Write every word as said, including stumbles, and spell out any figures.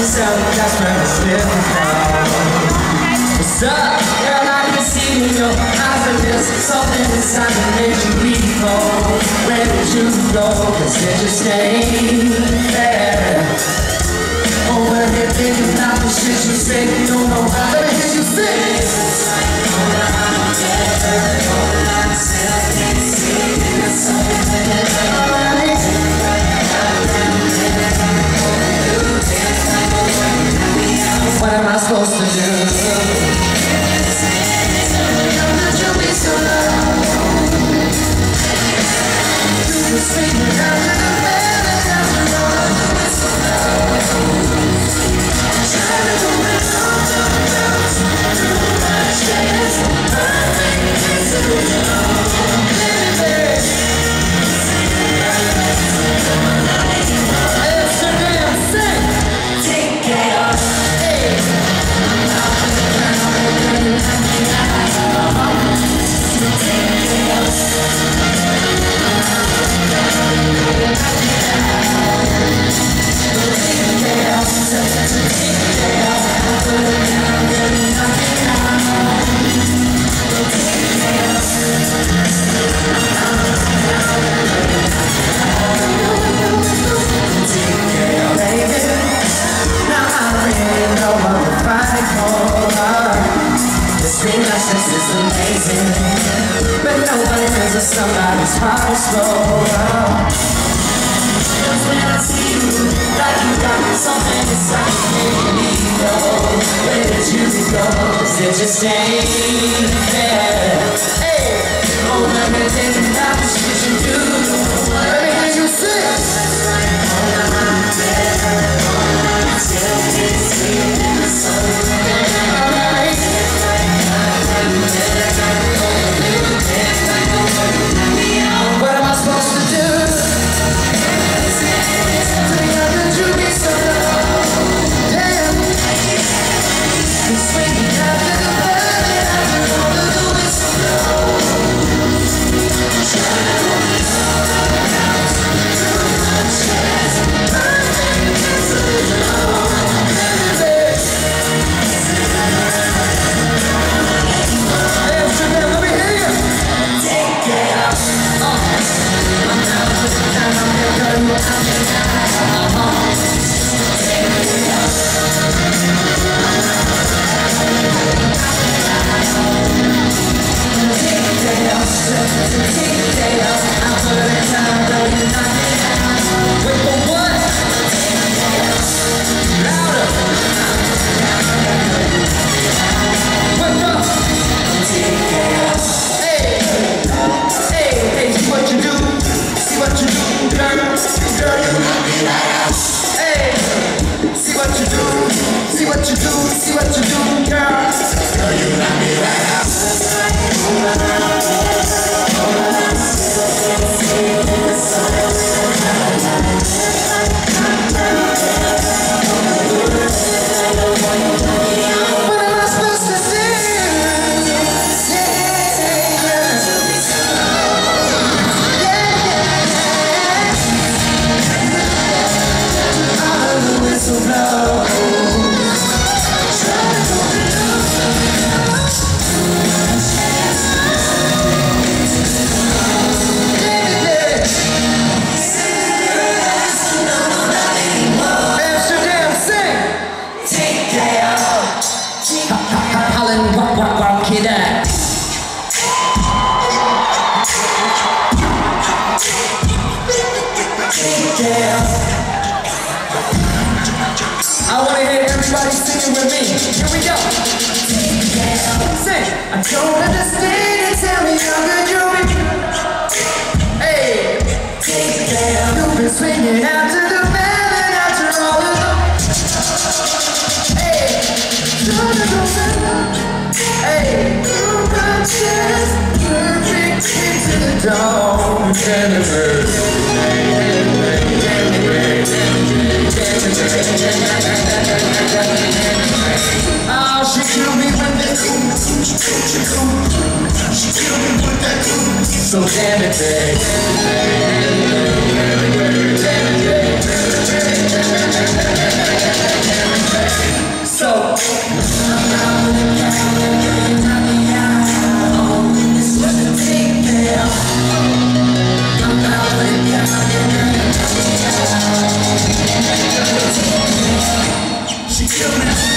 yourself, that's where it's living from. What's up, girl? I can see in your eyes that there's something inside that makes you people. Where did you go? Cause did you stay there? Over here thinking about the shit you say. You don't know how to hear you sing. What am I supposed to do? This is amazing, but nobody knows that somebody's heart is slow. Just when I see you, like you got something inside you, making me go. Where did you go? Did you stay there? Hey, oh, let me think about the shit you do. Let me hear you sing. Still can't see in the sun. What am I supposed to do? How could you be so low? Damn. You're swinging after the bed, after all of the whistle blow. Trying to hold me all out, too much stress. Perfect is a low. Amsterdam, let me hear you. Take it out. I'm down for the time, I'm gonna cut you out. Take it out. Take it out. Take it out. I'm for the time, though you're not there. Wait for what? Take it out. Louder. Wake up. Take it out. Hey. Hey, hey, see what you do. See what you do, girl. Girl, you knock me right out. Hey, see what you do. See what you do. See what you do, girl. Girl, you knock me right out. What am I supposed to do? I want to hear everybody singing with me. Here we go. Sing. I don't understand and tell me how good you be. Hey. You've been swinging out to the melon after all of the. Hey. Hey. You got just perfect into the dawn. Oh, she killed me with that cool. She killed me with that cool. So damn it, babe. Damn it, babe. You're